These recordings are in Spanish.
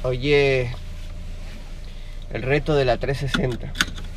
Oye, el reto de la 360.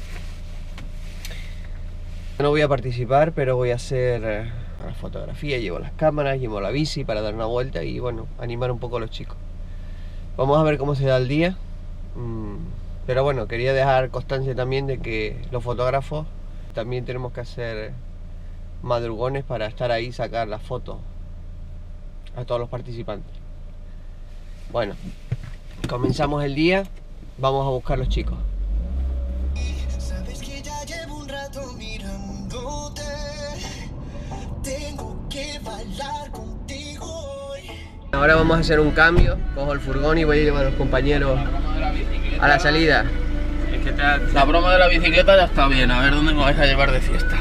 No voy a participar, pero voy a hacer la fotografía, llevo las cámaras, llevo la bici para dar una vuelta y bueno, animar un poco a los chicos. Vamos a ver cómo se da el día. Pero bueno, quería dejar constancia también de que los fotógrafos también tenemos que hacer madrugones para estar ahí y sacar las fotos a todos los participantes. Bueno, comenzamos el día, vamos a buscar a los chicos. Sabes que ya llevo un rato mirándote. Tengo que bailar contigo hoy. Ahora vamos a hacer un cambio, cojo el furgón y voy a llevar a los compañeros a la salida. Es que la broma de la bicicleta ya está bien, a ver dónde me vais a llevar de fiesta.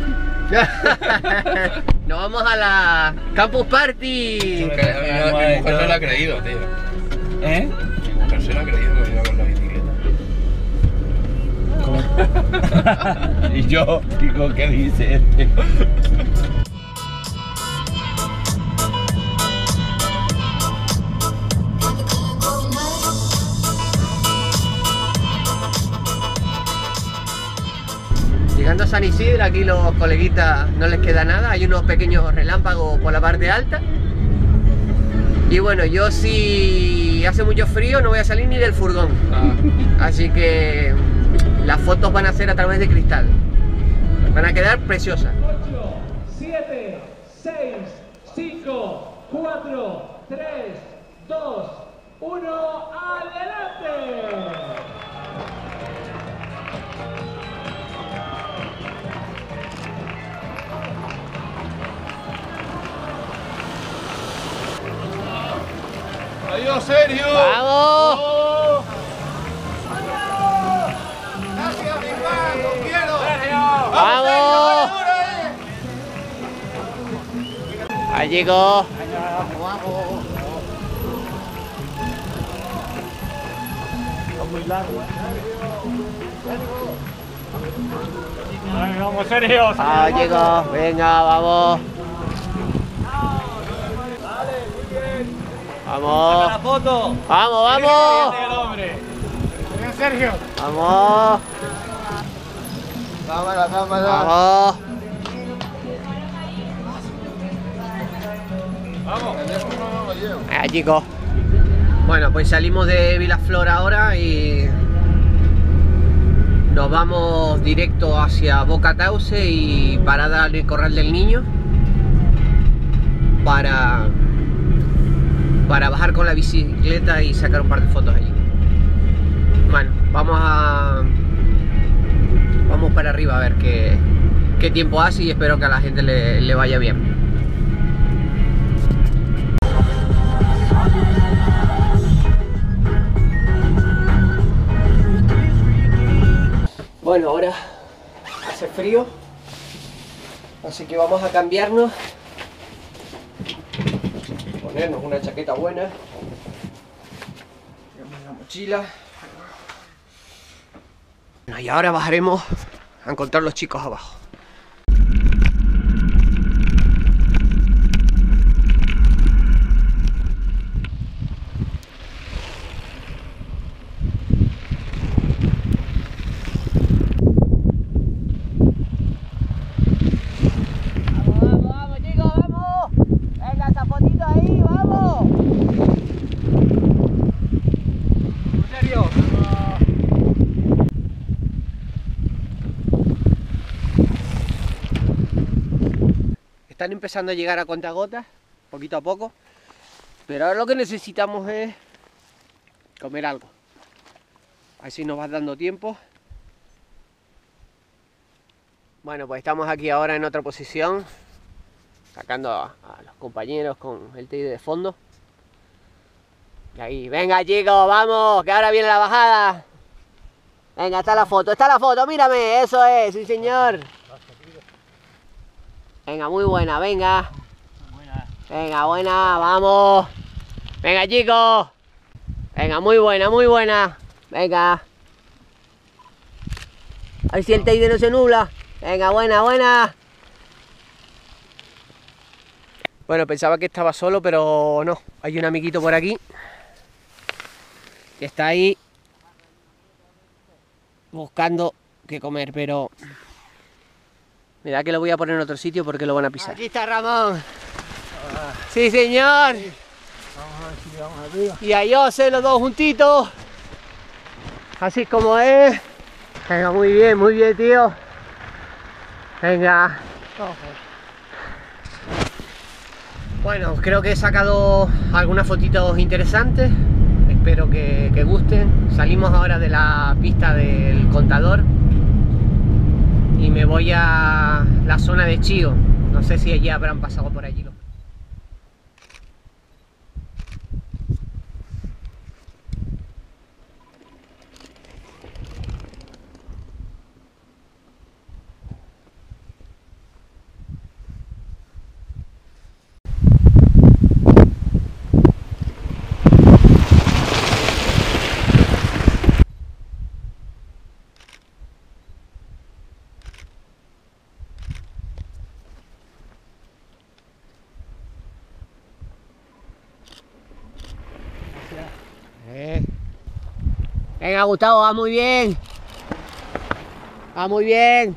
Nos vamos a la Campus Party. Mi mujer no lo ha creído, tío. ¿Eh? Mi mujer se lo ha creído que me iba con la bicicleta. Y yo digo, ¿qué dices? Llegando a San Isidro, aquí los coleguitas no les queda nada, hay unos pequeños relámpagos por la parte alta. Y bueno, yo si hace mucho frío no voy a salir ni del furgón. Así que las fotos van a ser a través de cristal. Van a quedar preciosas. 8, 7, 6, 5, 4, 3, 2, 1, ¡adelante! ¡Adiós, Sergio! ¡Vamos! ¡Gracias, mi hermano! ¡Los quiero! ¡Vamos! Ahí llegó. Vamos, Sergio. Ahí llegó. Venga, vamos. Vamos. La foto. Vamos, vamos. El hombre. Bien, Sergio. Vamos. Cámara, cámara. Vamos. Ahí chicos. Bueno, pues salimos de Vilaflor ahora y nos vamos directo hacia Boca Tauce y parada en el Corral del Niño para bajar con la bicicleta y sacar un par de fotos allí. Bueno, vamos para arriba a ver qué tiempo hace y espero que a la gente le vaya bien. Bueno, ahora hace frío, así que vamos a cambiarnos, ponernos una chaqueta buena, la mochila. Bueno, y ahora bajaremos a encontrar los chicos abajo. Están empezando a llegar a cuentagotas, poquito a poco, pero ahora lo que necesitamos es comer algo. Así nos va dando tiempo. Bueno, pues estamos aquí ahora en otra posición, sacando a los compañeros con el TI de fondo. Y ahí, venga chicos, vamos, que ahora viene la bajada. Venga, está la foto, mírame, eso es, sí señor. Venga, muy buena, venga. Venga, buena, vamos. Venga, chicos. Venga, muy buena. Venga. A ver si el teide no se nubla. Venga, buena. Bueno, pensaba que estaba solo, pero no. Hay un amiguito por aquí. que está ahí buscando qué comer, pero mirad que lo voy a poner en otro sitio porque lo van a pisar. Aquí está Ramón. Sí, señor. Y a José, los dos juntitos. Así como es. Venga, muy bien, tío. Venga. Bueno, creo que he sacado algunas fotitos interesantes. Espero que gusten. Salimos ahora de la pista del Contador y me voy a la zona de Chío. No sé si allí habrán pasado por allí. Venga, Gustavo, va muy bien. Va muy bien.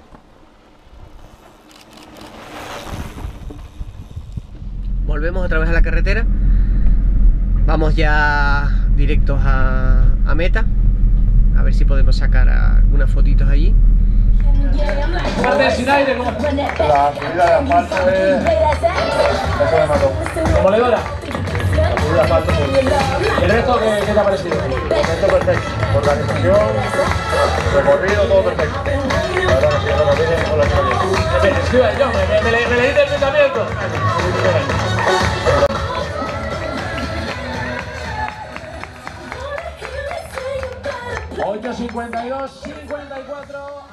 Volvemos otra vez a la carretera. Vamos ya directos a meta. A ver si podemos sacar algunas fotitos allí. Parte sin aire, ¿cómo? La subida de asfalto es... Eso me mató. Demoledora. La subida de asfalto pues... ¿Y el resto qué te ha parecido? Esto perfecto. Organización, recorrido, todo perfecto. La verdad que sí, lo que viene con la experiencia. Me leíste el pensamiento. 8:52, 54.